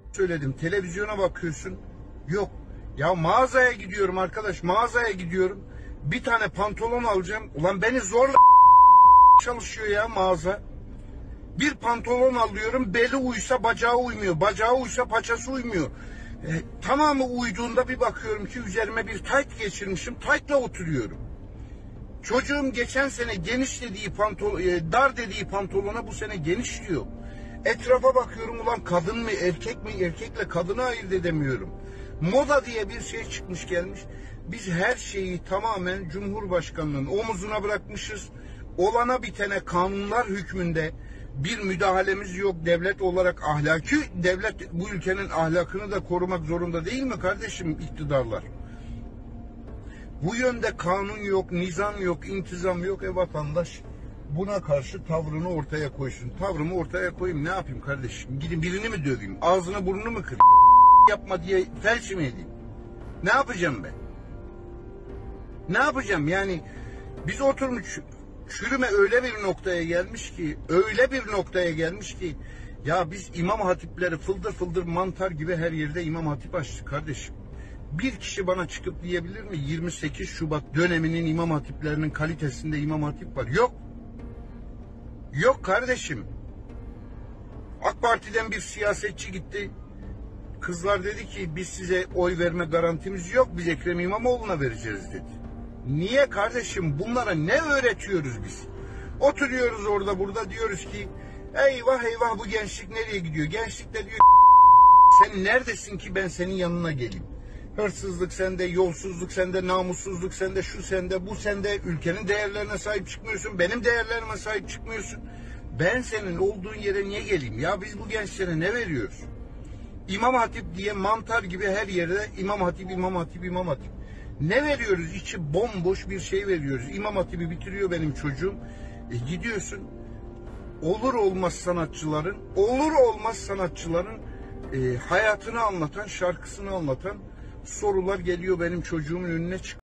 söyledim. Televizyona bakıyorsun. Yok. Ya mağazaya gidiyorum arkadaş. Mağazaya gidiyorum. Bir tane pantolon alacağım. Ulan beni zorla çalışıyor ya mağaza. Bir pantolon alıyorum. Beli uysa bacağı uymuyor. Bacağı uysa paçası uymuyor. Tamamı uyduğunda bir bakıyorum ki üzerime bir tayt geçirmişim. Taytla oturuyorum. Çocuğum geçen sene geniş dediği pantolon, dar dediği pantolona bu sene geniş diyor. Etrafa bakıyorum, ulan kadın mı erkek mi, erkekle kadını ayırt edemiyorum. Moda diye bir şey çıkmış gelmiş. Biz her şeyi tamamen Cumhurbaşkanı'nın omuzuna bırakmışız. Olana bitene kanunlar hükmünde bir müdahalemiz yok. Devlet olarak ahlaki, devlet bu ülkenin ahlakını da korumak zorunda değil mi kardeşim iktidarlar? Bu yönde kanun yok, nizam yok, intizam yok. Vatandaş buna karşı tavrını ortaya koysun. Tavrımı ortaya koyayım, ne yapayım kardeşim? Gidin birini mi döveyim? Ağzını burnunu mu kırayım? Yapma diye felç mi edeyim? Ne yapacağım ben? Ne yapacağım? Yani biz oturmuş çürüme öyle bir noktaya gelmiş ki ya biz imam hatipleri fıldır fıldır mantar gibi her yerde imam hatip açtık kardeşim. Bir kişi bana çıkıp diyebilir mi 28 Şubat döneminin imam hatiplerinin kalitesinde imam hatip var? Yok. Yok kardeşim. AK Parti'den bir siyasetçi gitti. Kızlar dedi ki biz size oy verme garantimiz yok. Biz Ekrem İmamoğlu'na vereceğiz dedi. Niye kardeşim? Bunlara ne öğretiyoruz biz? Oturuyoruz orada burada diyoruz ki eyvah eyvah bu gençlik nereye gidiyor? Gençlik de diyor sen neredesin ki ben senin yanına geleyim? Hırsızlık sende, yolsuzluk sende, namussuzluk sende, şu sende, bu sende, ülkenin değerlerine sahip çıkmıyorsun, benim değerlerime sahip çıkmıyorsun. Ben senin olduğun yere niye geleyim? Ya biz bu gençlere ne veriyoruz? İmam hatip diye mantar gibi her yerde imam hatip, imam hatip, imam hatip. Ne veriyoruz? İçi bomboş bir şey veriyoruz. İmam hatibi bitiriyor benim çocuğum. Gidiyorsun olur olmaz sanatçıların hayatını anlatan, şarkısını anlatan sorular geliyor benim çocuğumun önüne çıkıyor.